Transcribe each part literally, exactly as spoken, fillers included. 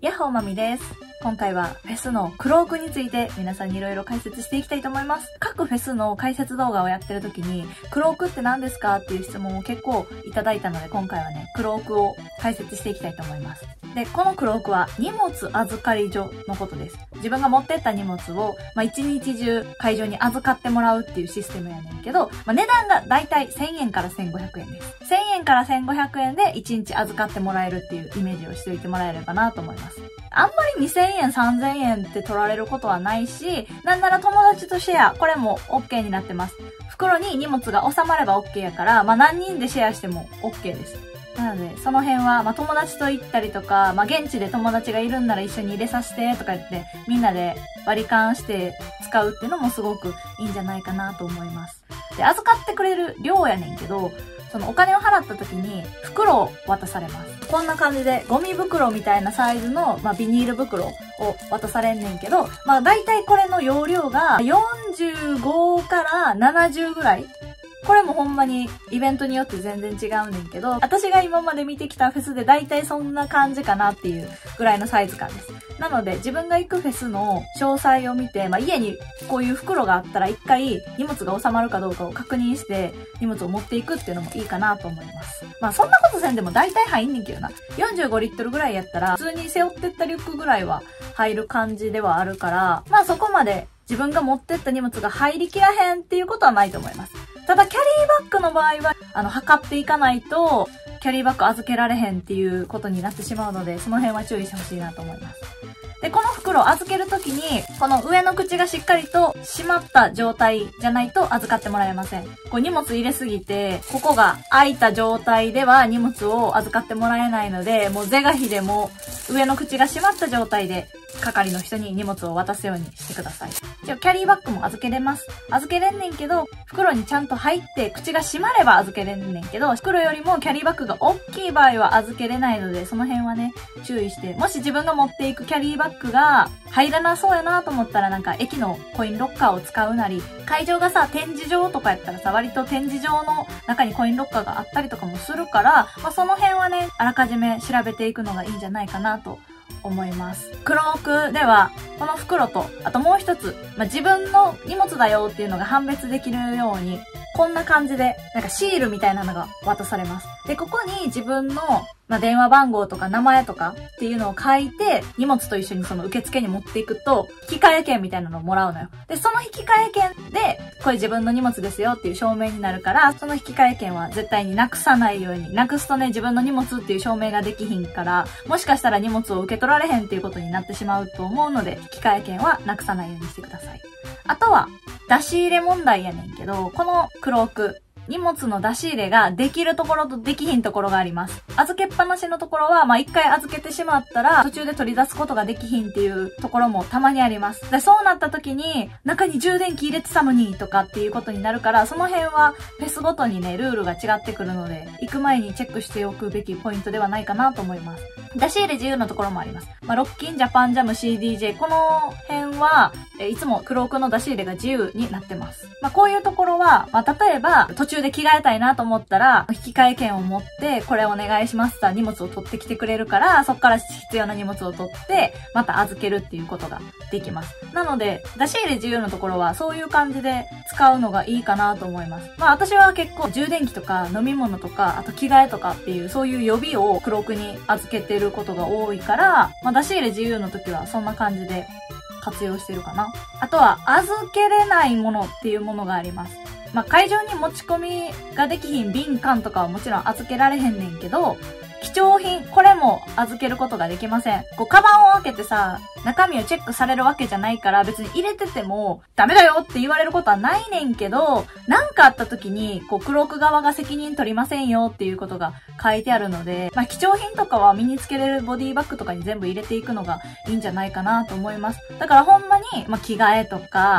やっほーまみです。今回はフェスのクロークについて皆さんにいろいろ解説していきたいと思います。各フェスの解説動画をやってる時に、クロークって何ですかっていう質問を結構いただいたので、今回はね、クロークを解説していきたいと思います。で、このクロークは荷物預かり所のことです。自分が持ってった荷物を、まあ、一日中会場に預かってもらうっていうシステムやねんけど、まあ、値段がだいたいせんえんからせんごひゃくえんです。せんえんからせんごひゃくえんでいちにち預かってもらえるっていうイメージをしておいてもらえればなと思います。あんまりにせんえん、さんぜんえんって取られることはないし、なんなら友達とシェア、これも OK になってます。袋に荷物が収まれば OK やから、まあ何人でシェアしても OK です。なので、その辺は、まあ友達と行ったりとか、まあ現地で友達がいるんなら一緒に入れさせてとか言って、みんなで割り勘して使うっていうのもすごくいいんじゃないかなと思います。で、預かってくれる量やねんけど、そのお金を払った時に袋を渡されます。こんな感じでゴミ袋みたいなサイズの、まあ、ビニール袋を渡されんねんけど、まあ大体これの容量がよんじゅうごからななじゅうぐらい。これもほんまにイベントによって全然違うねんけど、私が今まで見てきたフェスで大体そんな感じかなっていうぐらいのサイズ感です。なので自分が行くフェスの詳細を見て、まあ家にこういう袋があったら一回荷物が収まるかどうかを確認して荷物を持っていくっていうのもいいかなと思います。まあそんなことせんでも大体入んねんけどな。よんじゅうごリットルぐらいやったら普通に背負ってったリュックぐらいは入る感じではあるから、まあそこまで自分が持ってった荷物が入りきらへんっていうことはないと思います。ただキャリーバッグの場合は、あの、測っていかないと、キャリーバッグ預けられへんっていうことになってしまうので、その辺は注意してほしいなと思います。で、この袋を預けるときに、この上の口がしっかりと閉まった状態じゃないと預かってもらえません。こう荷物入れすぎて、ここが開いた状態では荷物を預かってもらえないので、もう是が非でも上の口が閉まった状態で、係の人に荷物を渡すようにしてください。一応キャリーバッグも預けれます。預けれんねんけど、袋にちゃんと入って口が閉まれば預けれんねんけど、袋よりもキャリーバッグが大きい場合は預けれないので、その辺はね、注意して、もし自分が持っていくキャリーバッグが入らなそうやなと思ったらなんか駅のコインロッカーを使うなり、会場がさ、展示場とかやったらさ、割と展示場の中にコインロッカーがあったりとかもするから、まあその辺はね、あらかじめ調べていくのがいいんじゃないかなと思います。クロークでは、この袋と、あともう一つ、まあ、自分の荷物だよっていうのが判別できるように、こんな感じで、なんかシールみたいなのが渡されます。で、ここに自分の、まあ、電話番号とか名前とかっていうのを書いて、荷物と一緒にその受付に持っていくと、引き換え券みたいなのをもらうのよ。で、その引き換え券で、これ自分の荷物ですよっていう証明になるから、その引き換え券は絶対になくさないように。なくすとね、自分の荷物っていう証明ができひんから、もしかしたら荷物を受け取られへんっていうことになってしまうと思うので、引き換え券はなくさないようにしてください。あとは、出し入れ問題やねんけど、このクローク、荷物の出し入れができるところとできひんところがあります。預けっぱなしのところは、まあ、一回預けてしまったら、途中で取り出すことができひんっていうところもたまにあります。で、そうなった時に、中に充電器入れてたのにとかっていうことになるから、その辺はフェスごとにね、ルールが違ってくるので、行く前にチェックしておくべきポイントではないかなと思います。出し入れ自由のところもあります。まあ、ロッキン、ジャパンジャム、シーディージェー、この辺は、えいつもクロークの出し入れが自由になってます。まあ、こういうところは、まあ、例えば、途中で着替えたいなと思ったら、引き換え券を持って、これお願いしますって荷物を取ってきてくれるから、そっから必要な荷物を取って、また預けるっていうことができます。なので、出し入れ自由のところは、そういう感じで使うのがいいかなと思います。まあ、私は結構、充電器とか飲み物とか、あと着替えとかっていう、そういう予備をクロークに預けてることが多いから、まあ、出し入れ自由の時はそんな感じで活用してるかな。あとは、預けれないものっていうものがあります。まあ、会場に持ち込みができひん瓶缶とかはもちろん預けられへんねんけど、貴重品、これも預けることができません。こう、カバンを開けてさ、中身をチェックされるわけじゃないから別に入れててもダメだよって言われることはないねんけど、なんかあった時に、こう、クローク側が責任取りませんよっていうことが書いてあるので、まあ、貴重品とかは身につけれるボディバッグとかに全部入れていくのがいいんじゃないかなと思います。だからほんまに、まあ、着替えとか、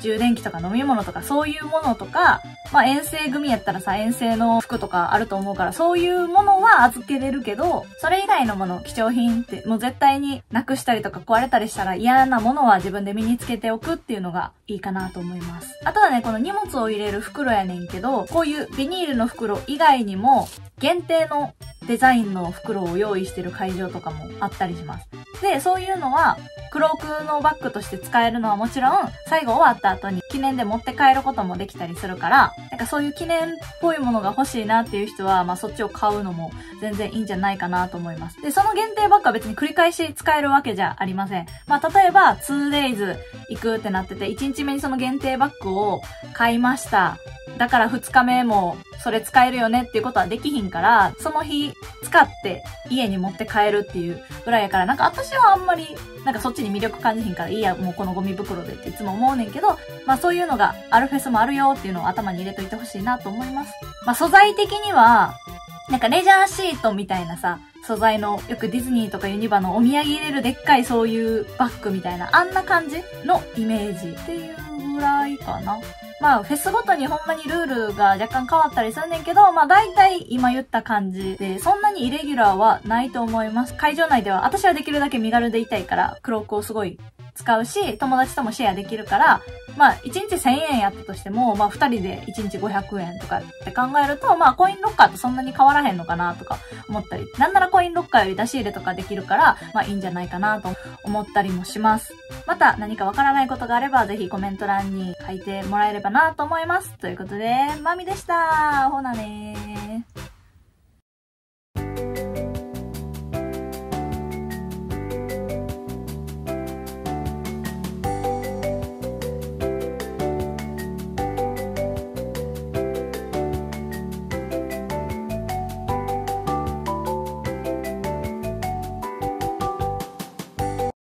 充電器とか飲み物とかそういうものとか、まあ遠征組やったらさ、遠征の服とかあると思うから、そういうものは預けれるけど、それ以外のもの、貴重品ってもう絶対になくしたりとか壊れたりしたら嫌なものは自分で身につけておくっていうのがいいかなと思います。あとはね、この荷物を入れる袋やねんけど、こういうビニールの袋以外にも限定のデザインの袋を用意してる会場とかもあったりします。で、そういうのは、クロークのバッグとして使えるのはもちろん、最後終わった後に記念で持って帰ることもできたりするから、なんかそういう記念っぽいものが欲しいなっていう人は、まあそっちを買うのも全然いいんじゃないかなと思います。で、その限定バッグは別に繰り返し使えるわけじゃありません。まあ例えば、ツーデイズ 行くってなってて、いちにちめにその限定バッグを買いました。だからふつかめもそれ使えるよねっていうことはできひんから、その日使って家に持って帰るっていうぐらいやから、なんか私はあんまり、なんかそっちに魅力感じひんからいいや、もうこのゴミ袋でっていつも思うねんけど、まあそういうのがあるフェスもあるよっていうのを頭に入れといてほしいなと思います。まあ素材的には、なんかレジャーシートみたいなさ、素材の、よくディズニーとかユニバのお土産入れるでっかいそういうバッグみたいな、あんな感じのイメージっていうぐらいかな。まあ、フェスごとにほんまにルールが若干変わったりするねんけど、まあ大体今言った感じで、そんなにイレギュラーはないと思います。会場内では、私はできるだけ身軽でいたいから、クロークをすごい使うし、友達ともシェアできるから、まあ、いちにちせんえんやったとしても、まあ、ふたりでいちにちごひゃくえんとかって考えると、まあ、コインロッカーとそんなに変わらへんのかなとか思ったり、なんならコインロッカーより出し入れとかできるから、まあ、いいんじゃないかなと思ったりもします。また、何かわからないことがあれば、ぜひコメント欄に書いてもらえればなと思います。ということで、まみでした。ほなねー。